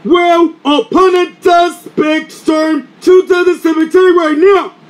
Well, opponent suspects turn to the cemetery right now.